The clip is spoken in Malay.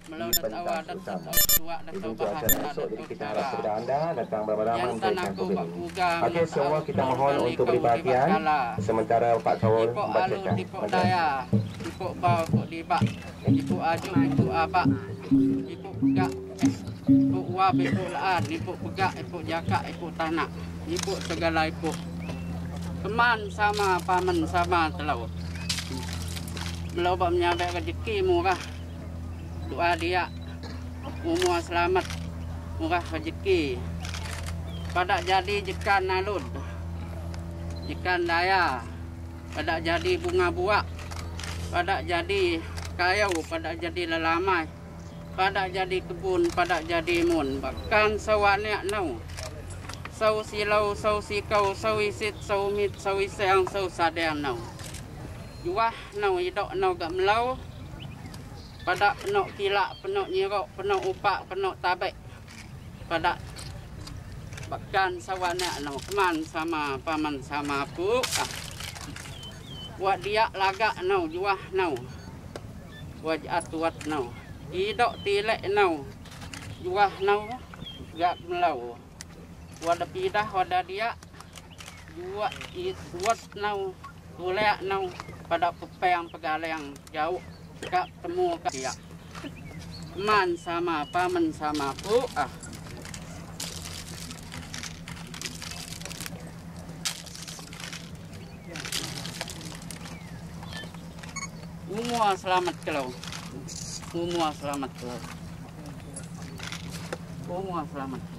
di pentas utama. Itu untuk acara esok, jadi kita harap kepada anda datang beramai-ramai untuk ikan kubin ini. Okey, semua kita mohon untuk beri perhatian sementara Pak Kawul membacakan. Tipuk daya, tipuk bau, tipuk dibak, tipuk aju, tipuk abak, tipuk pegak, tipuk wab, tipuk laan, tipuk pegak, tipuk jakak, tipuk tanak, tipuk segala tipuk. Teman sama paman sama telau. Belau bak menyabek rezeki murah. Doa dia umur selamat, murah rezeki. Pada jadi jekan alun, jekan daya. Pada jadi bunga buah, pada jadi kayau, pada jadi lelamai, pada jadi kebun, pada jadi mun. Bahkan sawannya nau. Sau silau, sau sikau, sau isit, sau mit, sau iseng, sau sadeng nau. Juah nau idok nau gak melau. Pada penok kilak, penok nyirok, penok upak, penok tabek. Pada bahkan sawannya nau keman sama paman sama apu. Wak dia lagak nau, juah nau. Wajat tuat nau. Idok tilek nau. Juah nau gak melau. Wada pidah wada dia juak ituat nau tulek nau pada pepeng pegaleng jauh gak temu ke dia man sama paman sama pu umur selamat kalau umur selamat kalau umur selamat.